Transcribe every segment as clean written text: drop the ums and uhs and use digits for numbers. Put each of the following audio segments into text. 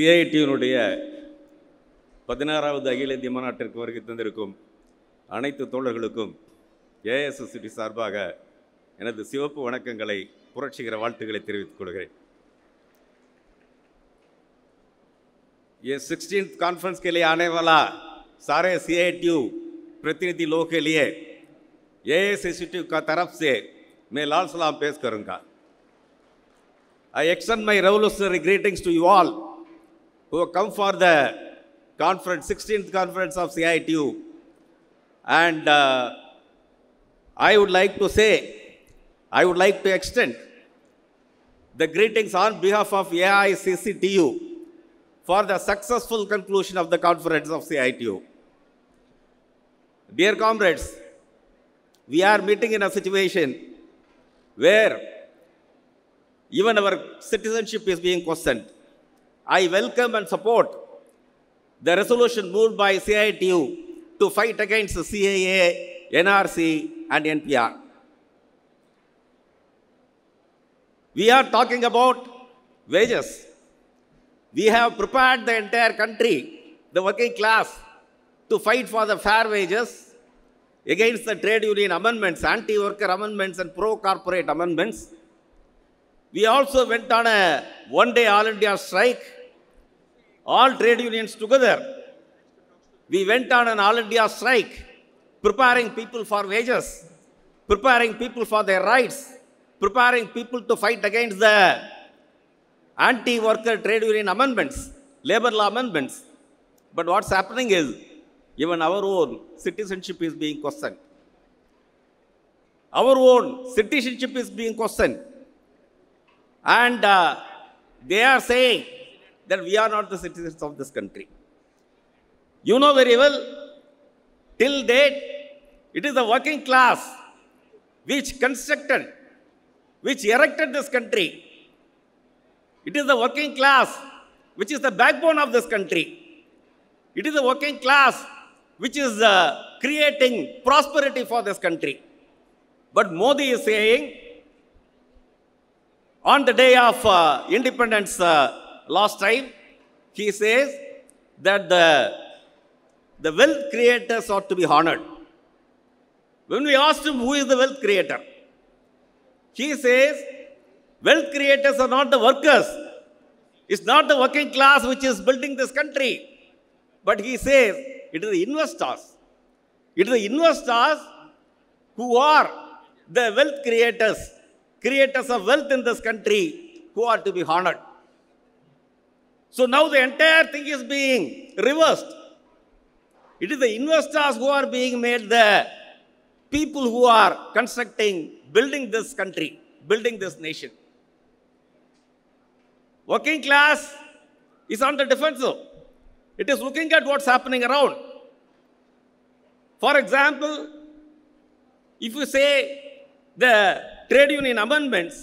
CITUனுடைய 16வது அகில இந்திய மாநாட்டிற்கு வருகை தந்திருக்கும் அனைத்து தோழர்களுக்கும் AITUC சார்பாக எனது சிவப்பு வணக்கங்களை புரட்சிகர வாழ்த்துக்களை தெரிவித்துக் கொள்கிறேன். ये 16th कॉन्फ्रेंस के लिए आने वाला सारे CITU प्रतिनिधि लोगों के लिए AITUC का तरफ से मैं लाल सलाम पेश करूंगा. I extend my revolutionary greetings to you all who have come for the conference, 16th conference of CITU, and I would like to extend the greetings on behalf of AICCTU for the successful conclusion of the conference of CITU. Dear comrades, we are meeting in a situation where even our citizenship is being questioned. I welcome and support the resolution moved by CITU to fight against the CAA, NRC and NPR. We are talking about wages. We have prepared the entire country, the working class, to fight for the fair wages against the trade union amendments, anti-worker amendments and pro-corporate amendments. We also went on a one-day All India strike, all trade unions together. We went on an All India strike, preparing people for wages, preparing people for their rights, preparing people to fight against the anti-worker trade union amendments, labor law amendments. But what's happening is, even our own citizenship is being questioned. Our own citizenship is being questioned. And they are saying that we are not the citizens of this country. You know very well, till date, it is the working class which constructed, which erected this country. It is the working class which is the backbone of this country. It is the working class which is creating prosperity for this country. But Modi is saying, on the day of independence last time, he says that the wealth creators ought to be honored. When we asked him who is the wealth creator, he says, wealth creators are not the workers. It's not the working class which is building this country. But he says, it is the investors. It is the investors who are the wealth creators, creators of wealth in this country, who are to be honored. So now the entire thing is being reversed. It is the investors who are being made the people who are constructing, building this country, building this nation. Working class is on the defensive. It is looking at what's happening around. For example, if you say the trade union amendments,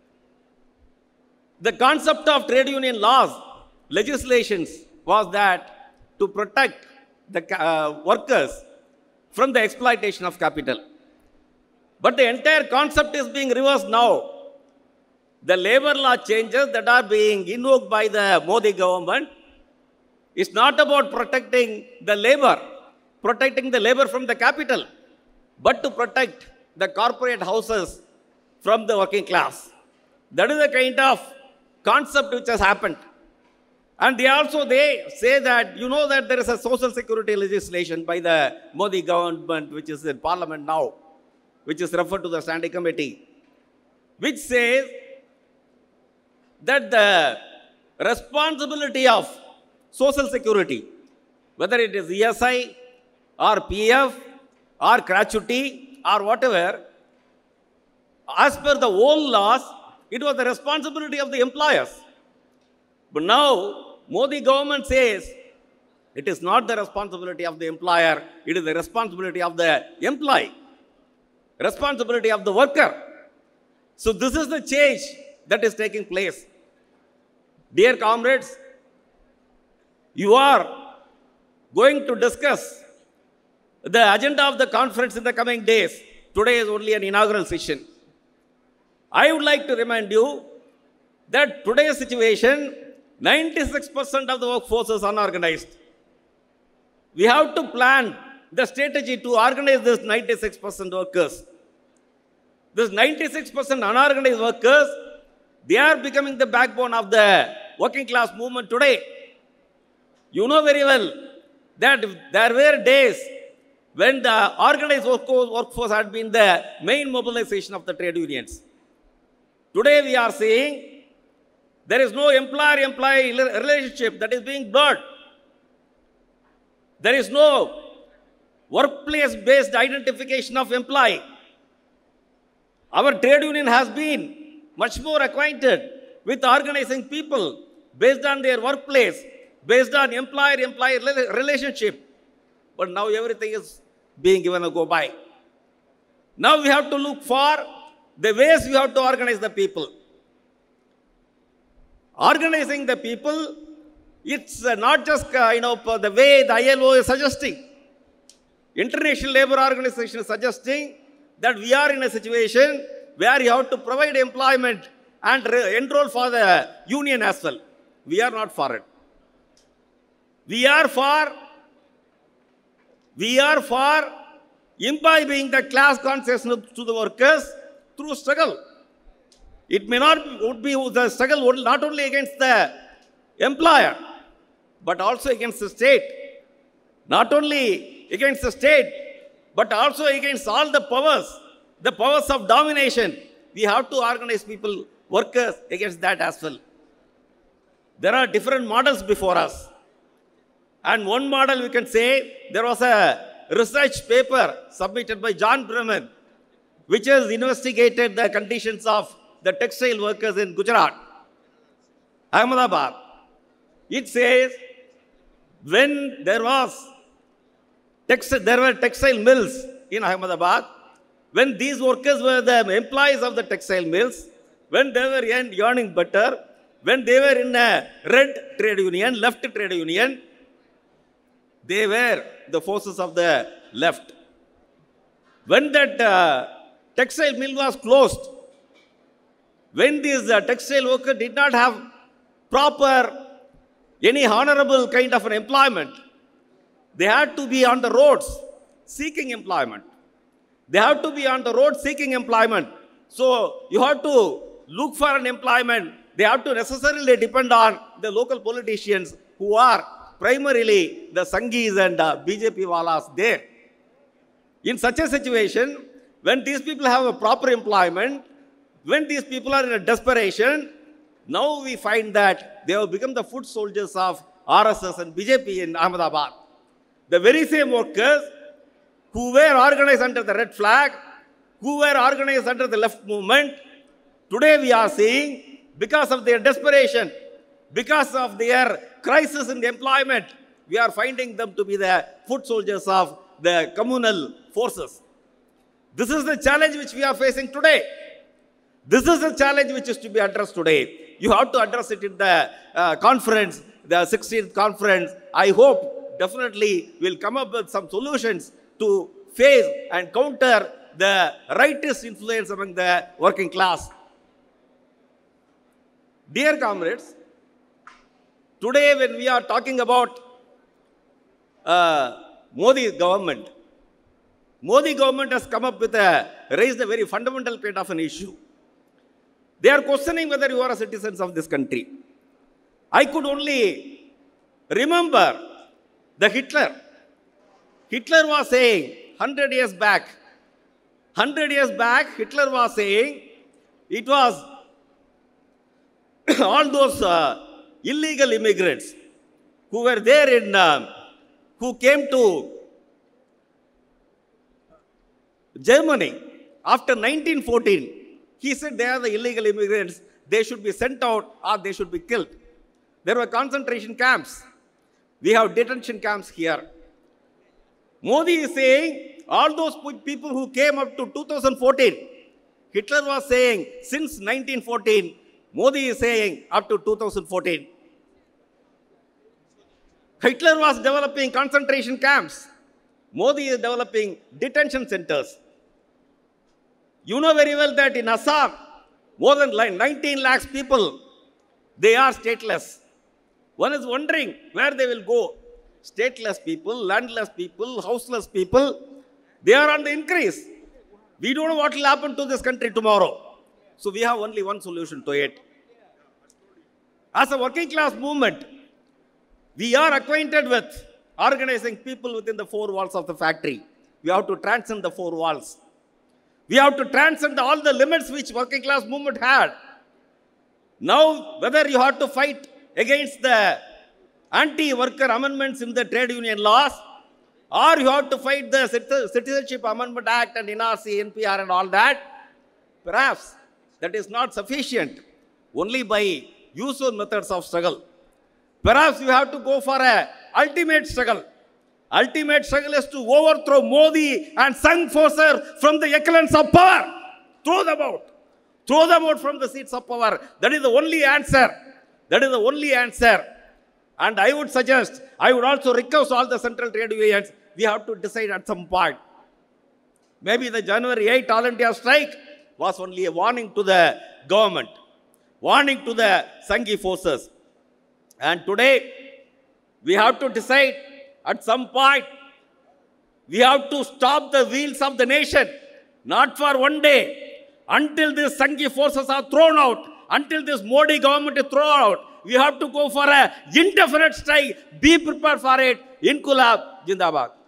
the concept of trade union laws, legislations was that to protect the workers from the exploitation of capital. But the entire concept is being reversed now. The labor law changes that are being invoked by the Modi government is not about protecting the labor from the capital, but to protect the corporate houses from the working class. That is the kind of concept which has happened. And they say that, you know that there is a social security legislation by the Modi government which is in parliament now, which is referred to the standing committee, which says that the responsibility of social security, whether it is ESI or PF or gratuity or whatever, as per the old laws, it was the responsibility of the employers. But now, Modi government says it is not the responsibility of the employer, it is the responsibility of the employee, responsibility of the worker. So this is the change that is taking place. Dear comrades, you are going to discuss the agenda of the conference in the coming days. Today is only an inaugural session. I would like to remind you that today's situation 96% of the workforce is unorganized. We have to plan the strategy to organize this 96% workers. This 96% unorganized workers, they are becoming the backbone of the working class movement today. You know very well that there were days when the organized workforce had been the main mobilization of the trade unions. Today we are seeing there is no employer-employee relationship that is being blurred. There is no workplace-based identification of employee. Our trade union has been much more acquainted with organizing people based on their workplace, based on employer-employee relationship. But now everything is being given a go by. Now we have to look for the ways we have to organize the people. Organizing the people, it's not just the way the ILO is suggesting. International Labour Organization is suggesting that we are in a situation where you have to provide employment and enroll for the union as well. We are not for it. We are for imbibing the class consciousness to the workers through struggle. It may not be the struggle not only against the employer, but also against the state. Not only against the state, but also against all the powers of domination. We have to organize people, workers, against that as well. There are different models before us. And one model we can say, there was a research paper submitted by John Bremen, which has investigated the conditions of the textile workers in Gujarat, Ahmedabad. It says, when there were textile mills in Ahmedabad, when these workers were the employees of the textile mills, when they were earning better, when they were in a red trade union, left trade union, they were the forces of the left. When that textile mill was closed, when these textile workers did not have proper, any honorable kind of an employment, they had to be on the roads seeking employment. They have to be on the road seeking employment. So you have to look for an employment. They have to necessarily depend on the local politicians who are primarily the Sanghis and BJP walas there. In such a situation, when these people have a proper employment, when these people are in a desperation, now we find that they have become the foot soldiers of RSS and BJP in Ahmedabad. The very same workers who were organized under the red flag, who were organized under the left movement, today we are seeing, because of their desperation, because of their crisis in the employment, we are finding them to be the foot soldiers of the communal forces. This is the challenge which we are facing today. This is the challenge which is to be addressed today. You have to address it in the conference, the 16th conference. I hope definitely we'll come up with some solutions to face and counter the rightist influence among the working class. Dear comrades, today when we are talking about Modi government has come up with raised a very fundamental kind of an issue. They are questioning whether you are a citizens of this country. I could only remember the Hitler. Hitler was saying 100 years back, Hitler was saying it was all those illegal immigrants who were there in, who came to Germany after 1914. He said they are the illegal immigrants, they should be sent out or they should be killed. There were concentration camps. We have detention camps here. Modi is saying all those people who came up to 2014, Hitler was saying since 1914, Modi is saying up to 2014. Hitler was developing concentration camps. Modi is developing detention centers. You know very well that in Assam, more than 19 lakhs people, they are stateless. One is wondering where they will go. Stateless people, landless people, houseless people, they are on the increase. We don't know what will happen to this country tomorrow. So we have only one solution to it. As a working class movement, we are acquainted with organizing people within the four walls of the factory. We have to transcend the four walls. We have to transcend all the limits which working class movement had. Now, whether you have to fight against the anti-worker amendments in the trade union laws, or you have to fight the Citizenship Amendment Act and NRC, NPR and all that, perhaps that is not sufficient. Only by usual methods of struggle. Perhaps you have to go for an ultimate struggle. Ultimate struggle is to overthrow Modi and Sangh forces from the echelons of power. Throw them out. Throw them out from the seats of power. That is the only answer. That is the only answer. And I would suggest, I would also request all the central trade unions, we have to decide at some point. Maybe the January 8 All India strike was only a warning to the government, warning to the Sanghi forces. And today, we have to decide at some point, we have to stop the wheels of the nation, not for one day, until these Sanghi forces are thrown out, until this Modi government is thrown out. We have to go for an indefinite strike. Be prepared for it. Inqilab Jindabad.